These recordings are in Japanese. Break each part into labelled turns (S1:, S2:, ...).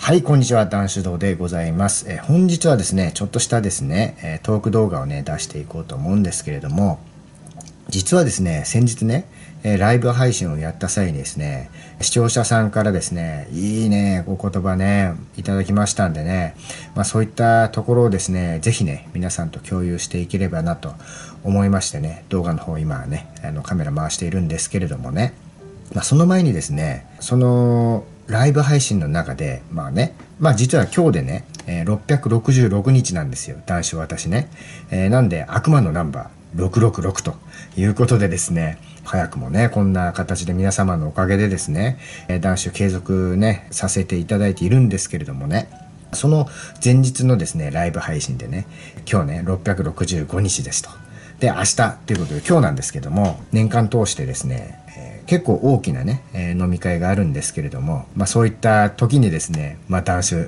S1: はい、こんにちは。男子堂でございます。本日はですね、ちょっとしたですね、トーク動画をね、出していこうと思うんですけれども、実はですね、先日ね、ライブ配信をやった際にですね、視聴者さんからですね、いいね、お言葉ね、いただきましたんでね、そういったところをですね、ぜひね、皆さんと共有していければなと思いましてね、動画の方今ね、カメラ回しているんですけれどもね、その前にですね、そのライブ配信の中で、実は今日でね、666日なんですよ、男子私ね。なんで、悪魔のナンバー666ということでですね、早くもね、こんな形で皆様のおかげでですね、男子継続ね、させていただいているんですけれどもね、その前日のですね、ライブ配信でね、今日ね、665日ですと。で、明日ということで今日なんですけども、年間通してですね、結構大きなね、飲み会があるんですけれども、そういった時にですね、男子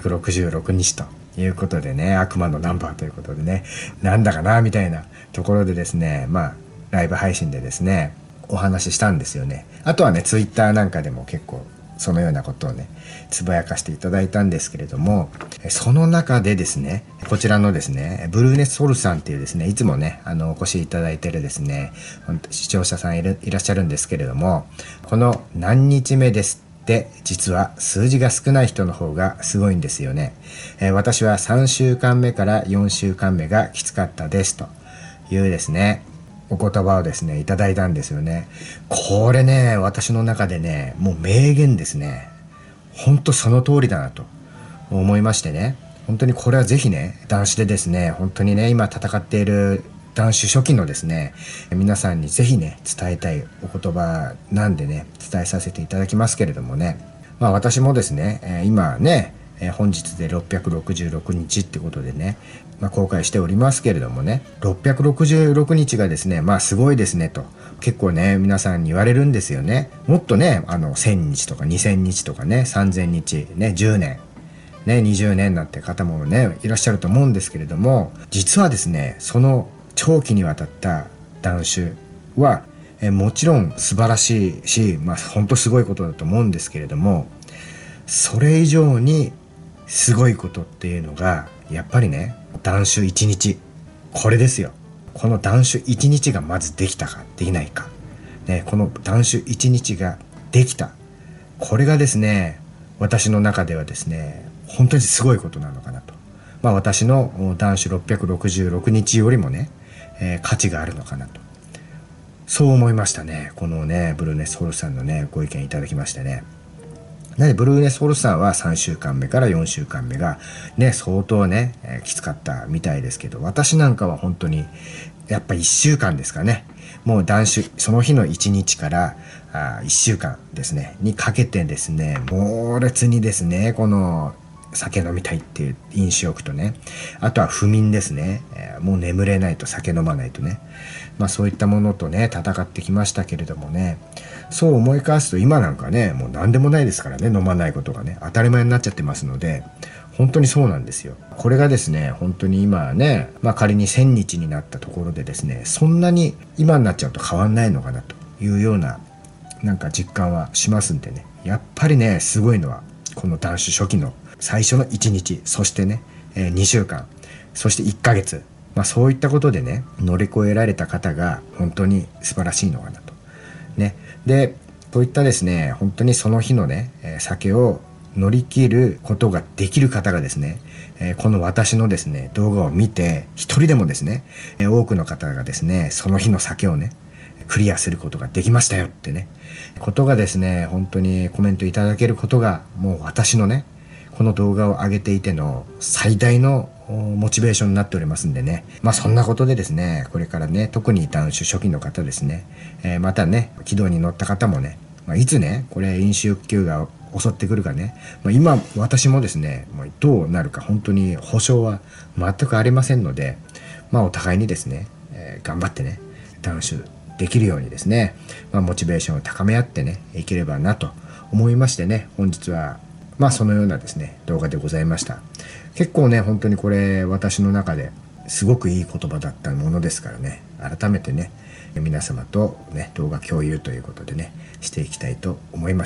S1: 666日ということでね、悪魔のナンバーということでね、なんだかなみたいなところでですね、ライブ配信でですね、お話ししたんですよね。あとはね、ツイッターなんかでも結構そのようなことをね、つぶやかしていただいたんですけれども、その中でですね、こちらのですね、ブルーネソルさんっていうですね、いつもね、お越しいただいてるですね、視聴者さんいらっしゃるんですけれども、この何日目ですって、実は数字が少ない人の方がすごいんですよね。私は3週間目から4週間目がきつかったですというですね、お言葉をですね、いただいたんですよね。これね、私の中でね、もう名言ですね。ほんとその通りだなと思いましてね。本当にこれはぜひね、男子でですね、本当にね、今戦っている男子初期のですね、皆さんにぜひね、伝えたいお言葉なんでね、伝えさせていただきますけれどもね。私もですね、今ね、本日で666日ってことでね、公開しておりますけれどもね、666日がですね、すごいですねと、結構ね、皆さんに言われるんですよね。もっとね、1000日とか2000日とかね、3000日、ね、10年、ね、20年なんて方もね、いらっしゃると思うんですけれども、実はですね、その長期にわたった断酒は、もちろん素晴らしいし、本当すごいことだと思うんですけれども、それ以上にすごいことっていうのが、やっぱりね、断酒1日。これですよ。この断酒1日がまずできたか、できないか。ね、この断酒1日ができた。これがですね、私の中ではですね、本当にすごいことなのかなと。私の断酒666日よりもね、価値があるのかなと。そう思いましたね。このね、ブルーネスホルさんのね、ご意見いただきましてね。なので、ブルーネスホルさんは3週間目から4週間目がね、相当ね、きつかったみたいですけど、私なんかは本当に、やっぱ1週間ですかね。もう断酒、その日の1日から1週間ですね、にかけてですね、猛烈にですね、この酒飲みたいっていう飲酒欲とね、あとは不眠ですね、もう眠れないと酒飲まないとね、そういったものとね、戦ってきましたけれどもね、そう思い返すと今なんかね、もう何でもないですからね、飲まないことがね、当たり前になっちゃってますので、本当にそうなんですよ。これがですね、本当に今ね、仮に1000日になったところでですね、そんなに今になっちゃうと変わんないのかなというような、なんか実感はしますんでね、やっぱりね、すごいのは、この断酒初期の最初の1日、そしてね、2週間、そして1ヶ月、そういったことでね、乗り越えられた方が本当に素晴らしいのかなと。ね。で、そういったですね、本当にその日のね、酒を乗り切ることができる方がですね、この私のですね、動画を見て、一人でもですね、多くの方がですね、その日の酒をね、クリアすることができましたよってね、ことがですね、本当にコメントいただけることが、もう私のね、この動画を上げていての最大のモチベーションになっておりますんでね。そんなことでですね、これからね、特に断酒初期の方ですね、またね、軌道に乗った方もね、いつね、これ飲酒欲求が襲ってくるかね、今私もですね、どうなるか本当に保証は全くありませんので、お互いにですね、頑張ってね、断酒できるようにですね、モチベーションを高め合ってね、いければなと思いましてね、本日はそのようなですね、動画でございました。結構ね、本当にこれ私の中ですごくいい言葉だったものですからね、改めてね、皆様とね、動画共有ということでね、していきたいと思いました。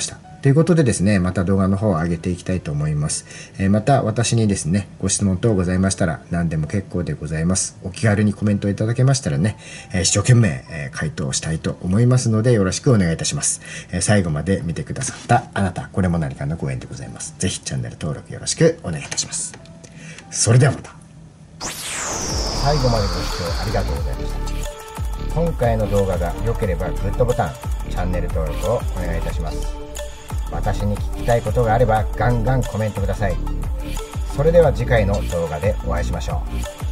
S1: ということでですね、また動画の方を上げていきたいと思います。また私にですね、ご質問等ございましたら何でも結構でございます。お気軽にコメントいただけましたらね、一生懸命回答したいと思いますのでよろしくお願いいたします。最後まで見てくださったあなた、これも何かのご縁でございます。ぜひチャンネル登録よろしくお願いいたします。それではまた。最後までご視聴ありがとうございました。今回の動画が良ければグッドボタン、チャンネル登録をお願いいたします。私に聞きたいことがあればガンガンコメントください。それでは次回の動画でお会いしましょう。